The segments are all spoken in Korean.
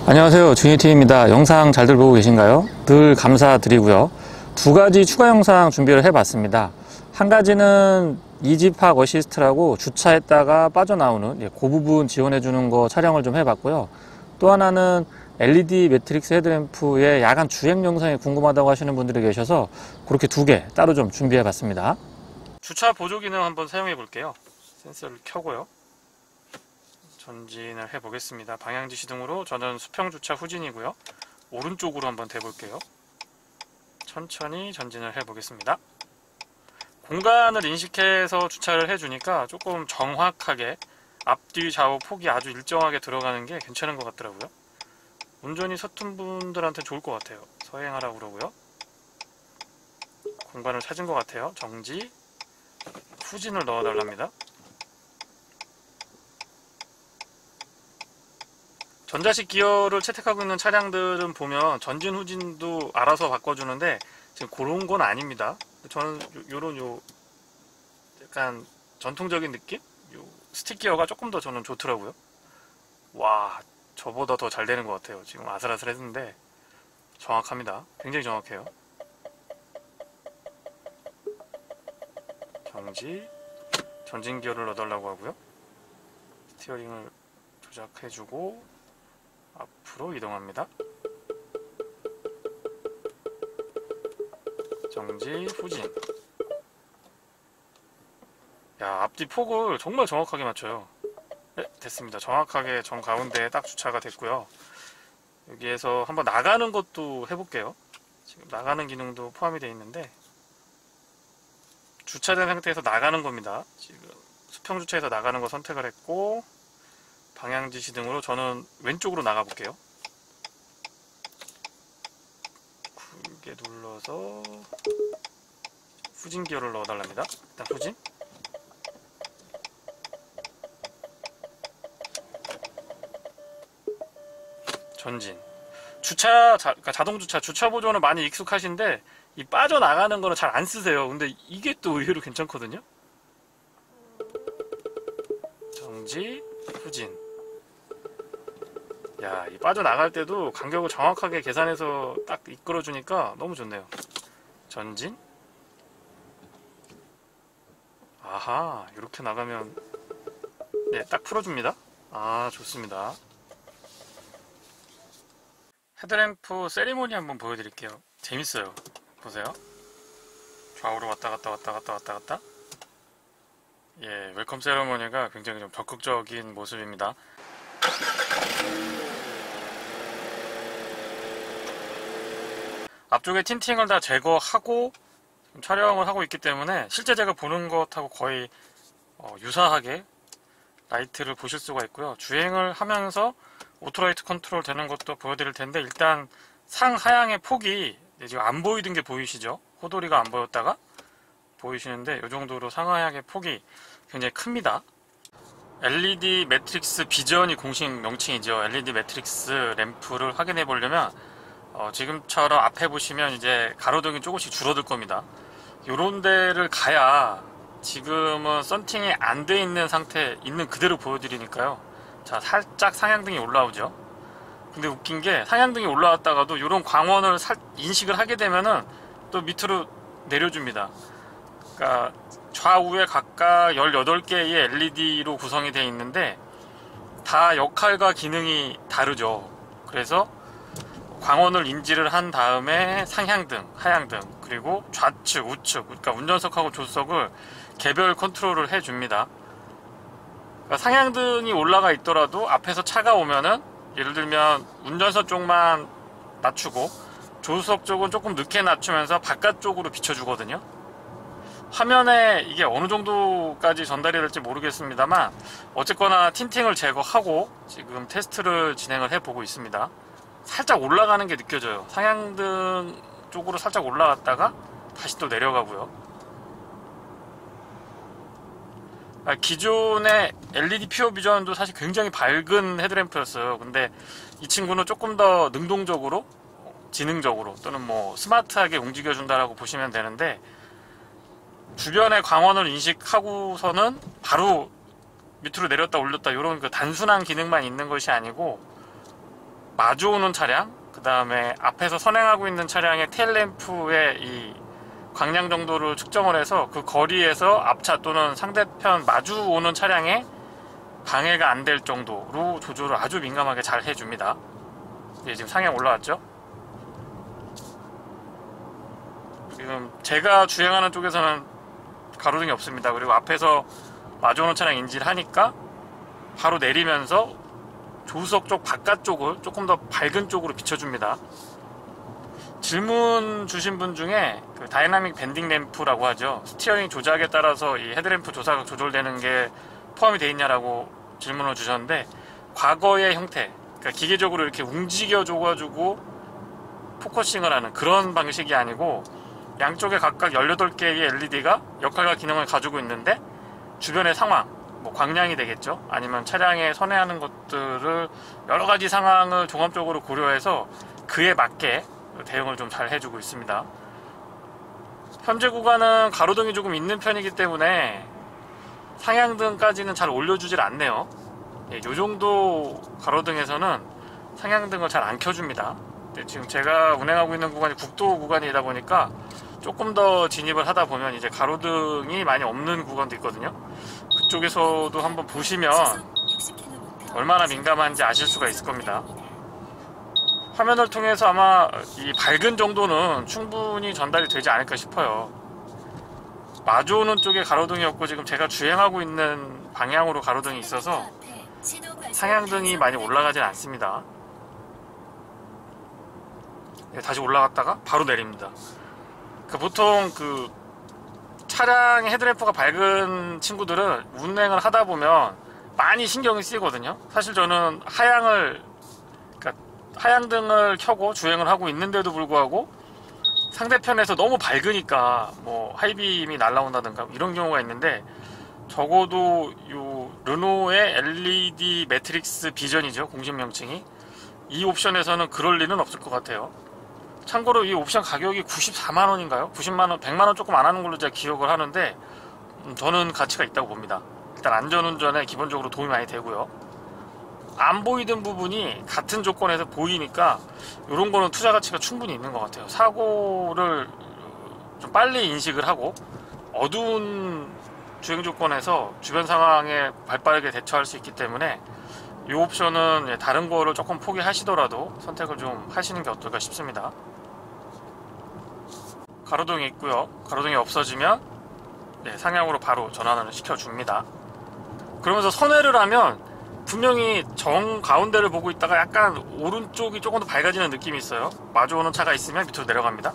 안녕하세요, 주니티입니다. 영상 잘들 보고 계신가요? 늘 감사드리고요. 두 가지 추가 영상 준비를 해봤습니다. 한 가지는 이지팍 어시스트라고 주차했다가 빠져나오는 그 부분 지원해주는 거 촬영을 좀 해봤고요. 또 하나는 LED 매트릭스 헤드램프의 야간 주행 영상이 궁금하다고 하시는 분들이 계셔서 그렇게 두 개 따로 좀 준비해봤습니다. 주차 보조 기능 한번 사용해 볼게요. 센서를 켜고요. 전진을 해보겠습니다. 방향지시 등으로 저는 수평주차 후진이고요. 오른쪽으로 한번 대볼게요. 천천히 전진을 해보겠습니다. 공간을 인식해서 주차를 해주니까 조금 정확하게 앞뒤 좌우 폭이 아주 일정하게 들어가는 게 괜찮은 것 같더라고요. 운전이 서툰 분들한테 좋을 것 같아요. 서행하라고 그러고요. 공간을 찾은 것 같아요. 정지, 후진을 넣어달랍니다. 전자식 기어를 채택하고 있는 차량들은 보면 전진 후진도 알아서 바꿔주는데 지금 그런 건 아닙니다. 저는 요런 약간 전통적인 느낌? 요 스틱 기어가 조금 더 저는 좋더라고요. 와, 저보다 더 잘 되는 것 같아요. 지금 아슬아슬했는데 정확합니다. 굉장히 정확해요. 정지, 전진 기어를 넣어달라고 하고요. 스티어링을 조작해주고 앞으로 이동합니다. 정지, 후진. 야, 앞뒤 폭을 정말 정확하게 맞춰요. 네, 됐습니다. 정확하게 정 가운데에 딱 주차가 됐고요. 여기에서 한번 나가는 것도 해볼게요. 지금 나가는 기능도 포함이 되어 있는데 주차된 상태에서 나가는 겁니다. 지금 수평주차에서 나가는 거 선택을 했고 방향지시 등으로 저는 왼쪽으로 나가 볼게요. 크게 눌러서 후진 기어를 넣어달랍니다. 일단 후진. 전진. 그러니까 자동주차, 주차 보조는 많이 익숙하신데 이 빠져나가는 거는 잘 안 쓰세요. 근데 이게 또 의외로 괜찮거든요. 정지, 후진. 야, 이 빠져나갈 때도 간격을 정확하게 계산해서 딱 이끌어주니까 너무 좋네요. 전진. 아하, 이렇게 나가면 네, 딱 풀어줍니다. 아, 좋습니다. 헤드램프 세리머니 한번 보여드릴게요. 재밌어요. 보세요. 좌우로 왔다 갔다 왔다 갔다 왔다 갔다. 예, 웰컴 세리머니가 굉장히 좀 적극적인 모습입니다. 앞쪽에 틴팅을 다 제거하고 촬영을 하고 있기 때문에 실제 제가 보는 것하고 거의 유사하게 라이트를 보실 수가 있고요. 주행을 하면서 오토라이트 컨트롤 되는 것도 보여드릴 텐데 일단 상하향의 폭이 지금 안 보이던 게 보이시죠? 호도리가 안 보였다가 보이시는데 이 정도로 상하향의 폭이 굉장히 큽니다. LED 매트릭스 비전이 공식 명칭이죠. LED 매트릭스 램프를 확인해 보려면 지금처럼 앞에 보시면 이제 가로등이 조금씩 줄어들 겁니다. 요런 데를 가야 지금은 썬팅이 안 돼 있는 상태 있는 그대로 보여드리니까요. 자, 살짝 상향등이 올라오죠. 근데 웃긴 게 상향등이 올라왔다가도 요런 광원을 인식을 하게 되면은 또 밑으로 내려줍니다. 그러니까 좌우에 각각 18개의 LED로 구성이 되어 있는데 다 역할과 기능이 다르죠. 그래서 광원을 인지를 한 다음에 상향등, 하향등, 그리고 좌측, 우측, 그러니까 운전석하고 조수석을 개별 컨트롤을 해줍니다. 그러니까 상향등이 올라가 있더라도 앞에서 차가 오면은 예를 들면 운전석 쪽만 낮추고 조수석 쪽은 조금 늦게 낮추면서 바깥쪽으로 비춰주거든요. 화면에 이게 어느 정도까지 전달이 될지 모르겠습니다만 어쨌거나 틴팅을 제거하고 지금 테스트를 진행을 해보고 있습니다. 살짝 올라가는 게 느껴져요. 상향등 쪽으로 살짝 올라갔다가 다시 또 내려가고요. 기존의 LED 퓨어 비전도 사실 굉장히 밝은 헤드램프였어요. 근데 이 친구는 조금 더 능동적으로, 지능적으로 또는 뭐 스마트하게 움직여준다라고 보시면 되는데 주변의 광원을 인식하고서는 바로 밑으로 내렸다 올렸다 이런 그 단순한 기능만 있는 것이 아니고 마주오는 차량, 그 다음에 앞에서 선행하고 있는 차량의 테일램프의 이 광량 정도를 측정을 해서 그 거리에서 앞차 또는 상대편 마주오는 차량에 방해가 안 될 정도로 조절을 아주 민감하게 잘 해줍니다. 예, 지금 상향 올라왔죠? 지금 제가 주행하는 쪽에서는 가로등이 없습니다. 그리고 앞에서 마주오는 차량 인지를 하니까 바로 내리면서 조수석 쪽 바깥쪽을 조금 더 밝은 쪽으로 비춰줍니다. 질문 주신 분 중에 그 다이나믹 밴딩 램프라고 하죠. 스티어링 조작에 따라서 이 헤드램프 조사가 조절되는 게 포함이 되어 있냐라고 질문을 주셨는데, 과거의 형태, 그러니까 기계적으로 이렇게 움직여 줘가지고 포커싱을 하는 그런 방식이 아니고, 양쪽에 각각 18개의 LED가 역할과 기능을 가지고 있는데 주변의 상황, 뭐 광량이 되겠죠, 아니면 차량에 선회하는 것들을 여러가지 상황을 종합적으로 고려해서 그에 맞게 대응을 좀 잘 해주고 있습니다. 현재 구간은 가로등이 조금 있는 편이기 때문에 상향등까지는 잘 올려주질 않네요. 예, 요 정도 가로등에서는 상향등을 잘 안 켜줍니다. 지금 제가 운행하고 있는 구간이 국도 구간이다 보니까 조금 더 진입을 하다 보면 이제 가로등이 많이 없는 구간도 있거든요. 그쪽에서도 한번 보시면 얼마나 민감한지 아실 수가 있을 겁니다. 화면을 통해서 아마 이 밝은 정도는 충분히 전달이 되지 않을까 싶어요. 마주오는 쪽에 가로등이 없고 지금 제가 주행하고 있는 방향으로 가로등이 있어서 상향등이 많이 올라가진 않습니다. 네, 다시 올라갔다가 바로 내립니다. 보통 그 차량의 헤드램프가 밝은 친구들은 운행을 하다 보면 많이 신경이 쓰이거든요. 사실 저는 하향등을 켜고 주행을 하고 있는데도 불구하고 상대편에서 너무 밝으니까 뭐 하이빔이 날라온다든가 이런 경우가 있는데, 적어도 요 르노의 LED 매트릭스 비전이죠, 공식 명칭이. 이 옵션에서는 그럴 리는 없을 것 같아요. 참고로 이 옵션 가격이 94만원인가요? 90만원, 100만원 조금 안 하는 걸로 제가 기억을 하는데, 저는 가치가 있다고 봅니다. 일단 안전운전에 기본적으로 도움이 많이 되고요. 안 보이던 부분이 같은 조건에서 보이니까 이런 거는 투자 가치가 충분히 있는 것 같아요. 사고를 좀 빨리 인식을 하고 어두운 주행 조건에서 주변 상황에 발빠르게 대처할 수 있기 때문에 이 옵션은 다른 거를 조금 포기하시더라도 선택을 좀 하시는 게 어떨까 싶습니다. 가로등이 있고요. 가로등이 없어지면 상향으로 바로 전환을 시켜줍니다. 그러면서 선회를 하면 분명히 정 가운데를 보고 있다가 약간 오른쪽이 조금 더 밝아지는 느낌이 있어요. 마주오는 차가 있으면 밑으로 내려갑니다.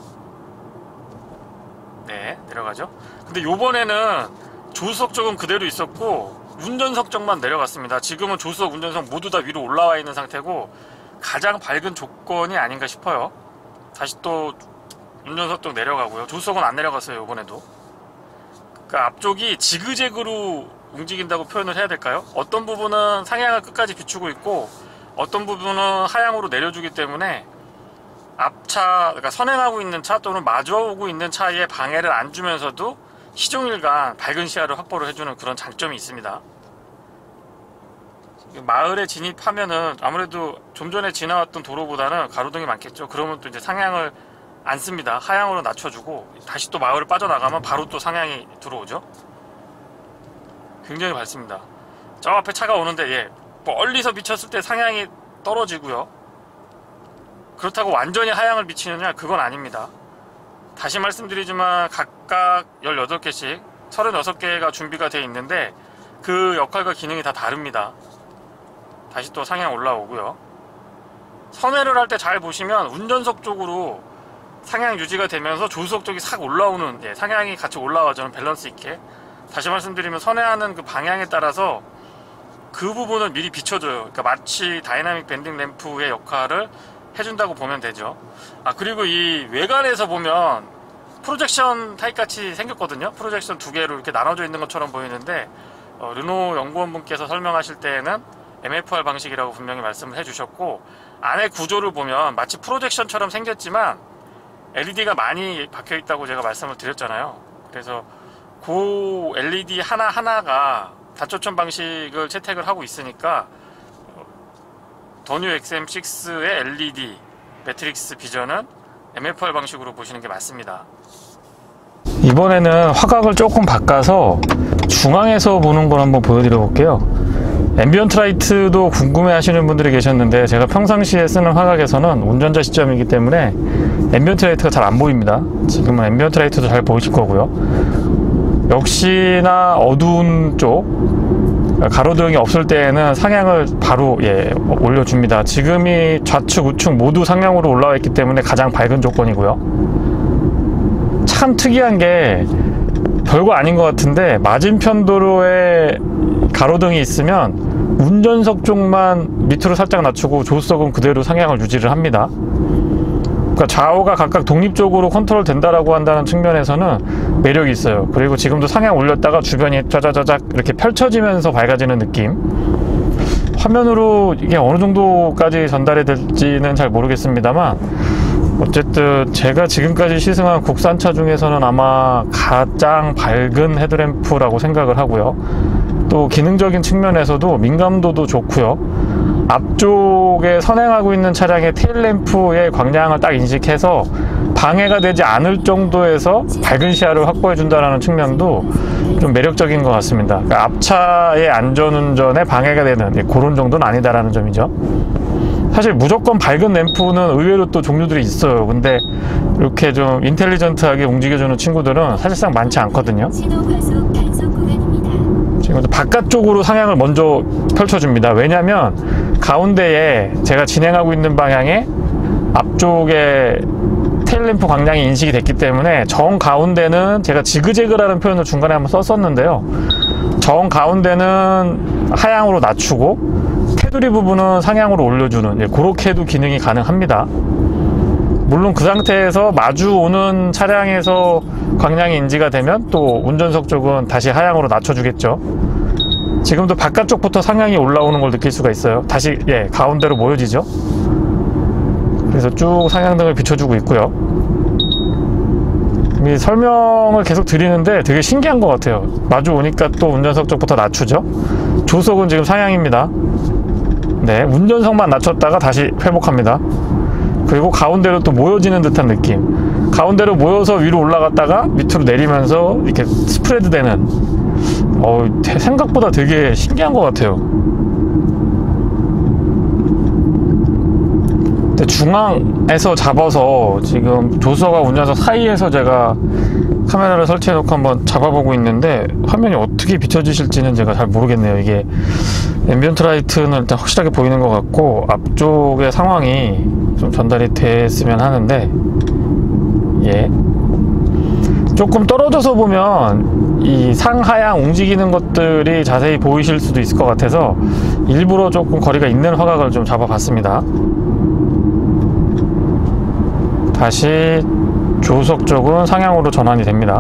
네, 내려가죠. 근데 요번에는 조수석 쪽은 그대로 있었고 운전석 쪽만 내려갔습니다. 지금은 조수석, 운전석 모두 다 위로 올라와 있는 상태고 가장 밝은 조건이 아닌가 싶어요. 다시 또 운전석 쪽 내려가고요. 조수석은 안 내려갔어요, 요번에도. 그러니까 앞쪽이 지그재그로 움직인다고 표현을 해야 될까요? 어떤 부분은 상향을 끝까지 비추고 있고 어떤 부분은 하향으로 내려주기 때문에 앞차, 그러니까 선행하고 있는 차 또는 마주오고 있는 차에 방해를 안 주면서도 시종일관 밝은 시야를 확보를 해주는 그런 장점이 있습니다. 마을에 진입하면은 아무래도 좀 전에 지나왔던 도로보다는 가로등이 많겠죠. 그러면 또 이제 상향을 안 씁니다. 하향으로 낮춰주고 다시 또 마을을 빠져나가면 바로 또 상향이 들어오죠. 굉장히 밝습니다. 저 앞에 차가 오는데 멀리서 비쳤을 때 상향이 떨어지고요. 그렇다고 완전히 하향을 비치느냐, 그건 아닙니다. 다시 말씀드리지만 각각 18개씩 36개가 준비가 되어 있는데 그 역할과 기능이 다 다릅니다. 다시 또 상향 올라오고요. 선회를 할 때 잘 보시면 운전석 쪽으로 상향 유지가 되면서 조수석 쪽이 싹 올라오는, 상향이 같이 올라와죠. 밸런스 있게. 다시 말씀드리면 선회하는 그 방향에 따라서 그 부분을 미리 비춰줘요. 그러니까 마치 다이나믹 밴딩 램프의 역할을 해준다고 보면 되죠. 그리고 이 외관에서 보면 프로젝션 타입 같이 생겼거든요. 프로젝션 두 개로 이렇게 나눠져 있는 것처럼 보이는데 르노 연구원분께서 설명하실 때에는 MFR 방식이라고 분명히 말씀을 해주셨고, 안에 구조를 보면 마치 프로젝션처럼 생겼지만 LED가 많이 박혀있다고 제가 말씀을 드렸잖아요. 그래서 그 LED 하나하나가 다초점 방식을 채택을 하고 있으니까 더뉴 XM6의 LED 매트릭스 비전은 MFR 방식으로 보시는 게 맞습니다. 이번에는 화각을 조금 바꿔서 중앙에서 보는 걸 한번 보여드려 볼게요. 앰비언트 라이트도 궁금해 하시는 분들이 계셨는데, 제가 평상시에 쓰는 화각에서는 운전자 시점이기 때문에 앰비언트 라이트가 잘 안 보입니다. 지금은 앰비언트 라이트도 잘 보이실 거고요. 역시나 어두운 쪽, 가로등이 없을 때에는 상향을 바로 올려줍니다. 지금이 좌측 우측 모두 상향으로 올라와 있기 때문에 가장 밝은 조건이고요. 참 특이한 게 별거 아닌 것 같은데, 맞은편 도로에 가로등이 있으면 운전석 쪽만 밑으로 살짝 낮추고 조수석은 그대로 상향을 유지를 합니다. 그러니까 좌우가 각각 독립적으로 컨트롤 된다라고 한다는 측면에서는 매력이 있어요. 그리고 지금도 상향 올렸다가 주변이 짜자자작 이렇게 펼쳐지면서 밝아지는 느낌. 화면으로 이게 어느 정도까지 전달이 될지는 잘 모르겠습니다만, 어쨌든 제가 지금까지 시승한 국산차 중에서는 아마 가장 밝은 헤드램프라고 생각을 하고요. 또 기능적인 측면에서도 민감도도 좋고요. 앞쪽에 선행하고 있는 차량의 테일램프의 광량을 딱 인식해서 방해가 되지 않을 정도에서 밝은 시야를 확보해 준다는 측면도 좀 매력적인 것 같습니다. 그러니까 앞차의 안전운전에 방해가 되는 그런 정도는 아니다라는 점이죠. 사실 무조건 밝은 램프는 의외로 또 종류들이 있어요. 근데 이렇게 좀 인텔리전트하게 움직여주는 친구들은 사실상 많지 않거든요. 지금 바깥쪽으로 상향을 먼저 펼쳐줍니다. 왜냐면 가운데에 제가 진행하고 있는 방향에 앞쪽에 테일램프 광량이 인식이 됐기 때문에 정 가운데는, 제가 지그재그라는 표현을 중간에 한번 썼었는데요, 정 가운데는 하향으로 낮추고 테두리 부분은 상향으로 올려주는, 그렇게도 기능이 가능합니다. 물론 그 상태에서 마주 오는 차량에서 광량이 인지가 되면 또 운전석 쪽은 다시 하향으로 낮춰주겠죠. 지금도 바깥쪽부터 상향이 올라오는 걸 느낄 수가 있어요. 다시 가운데로 모여지죠. 그래서 쭉 상향등을 비춰주고 있고요. 이 설명을 계속 드리는데 되게 신기한 것 같아요. 마주 오니까 또 운전석 쪽부터 낮추죠. 조석은 지금 상향입니다. 운전석만 낮췄다가 다시 회복합니다. 그리고 가운데로 또 모여지는 듯한 느낌. 가운데로 모여서 위로 올라갔다가 밑으로 내리면서 이렇게 스프레드 되는, 생각보다 되게 신기한 것 같아요. 근데 중앙에서 잡아서 지금 조수석과 운전석 사이에서 제가 카메라를 설치해 놓고 한번 잡아보고 있는데, 화면이 어떻게 비춰지실지는 제가 잘 모르겠네요. 이게 앰비언트 라이트는 일단 확실하게 보이는 것 같고, 앞쪽의 상황이 좀 전달이 됐으면 하는데, 조금 떨어져서 보면 이 상하향 움직이는 것들이 자세히 보이실 수도 있을 것 같아서 일부러 조금 거리가 있는 화각을 좀 잡아봤습니다. 다시 조수석 쪽은 상향으로 전환이 됩니다.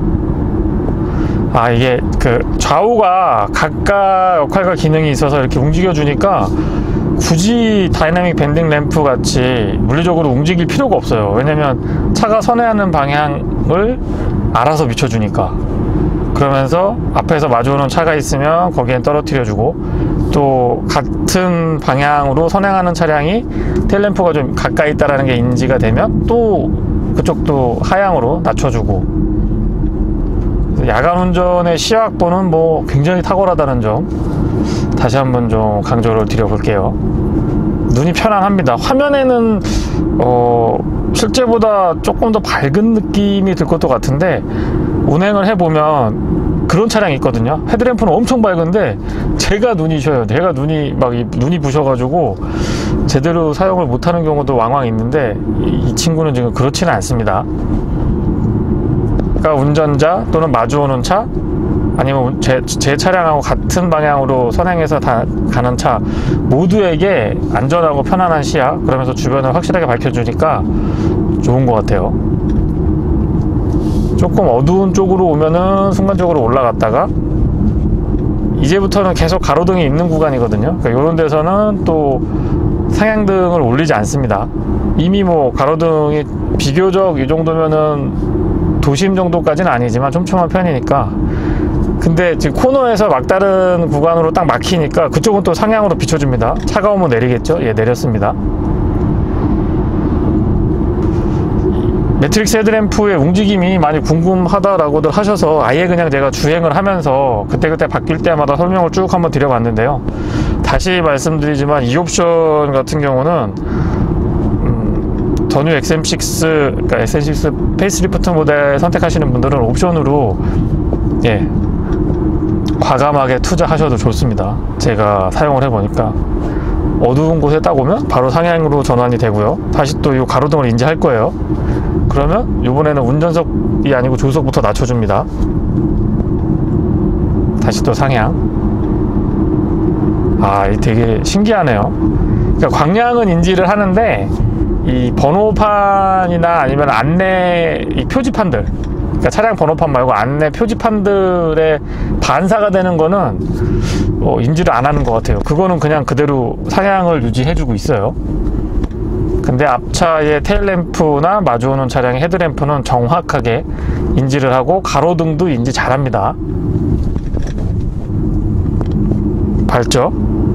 이게 그 좌우가 각각 역할과 기능이 있어서 이렇게 움직여주니까 굳이 다이나믹 밴딩 램프 같이 물리적으로 움직일 필요가 없어요. 왜냐면 차가 선회하는 방향을 알아서 비춰주니까. 그러면서 앞에서 마주오는 차가 있으면 거기엔 떨어뜨려주고, 또 같은 방향으로 선행하는 차량이 테일램프가 좀 가까이 있다는 게 인지가 되면 또 그쪽도 하향으로 낮춰주고, 야간 운전의 시야 확보는 굉장히 탁월하다는 점 다시 한번 좀 강조를 드려볼게요. 눈이 편안합니다. 화면에는 실제보다 조금 더 밝은 느낌이 들 것도 같은데, 운행을 해보면 그런 차량이 있거든요. 헤드램프는 엄청 밝은데 제가 눈이 셔요. 제가 눈이 부셔가지고 제대로 사용을 못하는 경우도 왕왕 있는데, 이 친구는 지금 그렇지는 않습니다. 그러니까 운전자 또는 마주오는 차, 아니면 제 차량하고 같은 방향으로 선행해서 가는 차 모두에게 안전하고 편안한 시야, 그러면서 주변을 확실하게 밝혀주니까 좋은 것 같아요. 조금 어두운 쪽으로 오면은 순간적으로 올라갔다가, 이제부터는 계속 가로등이 있는 구간이거든요. 그러니까 이런 데서는 또 상향등을 올리지 않습니다. 이미 가로등이 비교적 이 정도면은 도심 정도까지는 아니지만 촘촘한 편이니까 근데 지금 코너에서 막다른 구간으로 딱 막히니까 그쪽은 또 상향으로 비춰줍니다. 차가 오면 내리겠죠? 예, 내렸습니다. 매트릭스 헤드램프의 움직임이 많이 궁금하다라고들 하셔서 아예 그냥 제가 주행을 하면서 그때그때 바뀔 때마다 설명을 쭉 한번 드려봤는데요. 다시 말씀드리지만 이 옵션 같은 경우는 전후 XM6, 그러니까 XM6 페이스리프트 모델 선택하시는 분들은 옵션으로 예, 과감하게 투자하셔도 좋습니다. 제가 사용을 해보니까 어두운 곳에 딱 오면 바로 상향으로 전환이 되고요. 다시 또 이 가로등을 인지할 거예요. 그러면 이번에는 운전석이 아니고 조수석부터 낮춰줍니다. 다시 또 상향. 아, 이 되게 신기하네요. 그러니까 광량은 인지를 하는데 이 번호판이나 아니면 안내 이 표지판들, 그러니까 차량 번호판 말고 안내 표지판들의 반사가 되는 거는 인지를 안 하는 것 같아요. 그거는 그냥 그대로 상향을 유지해주고 있어요. 근데 앞차의 테일램프나 마주오는 차량의 헤드램프는 정확하게 인지를 하고 가로등도 인지 잘합니다. 밝죠?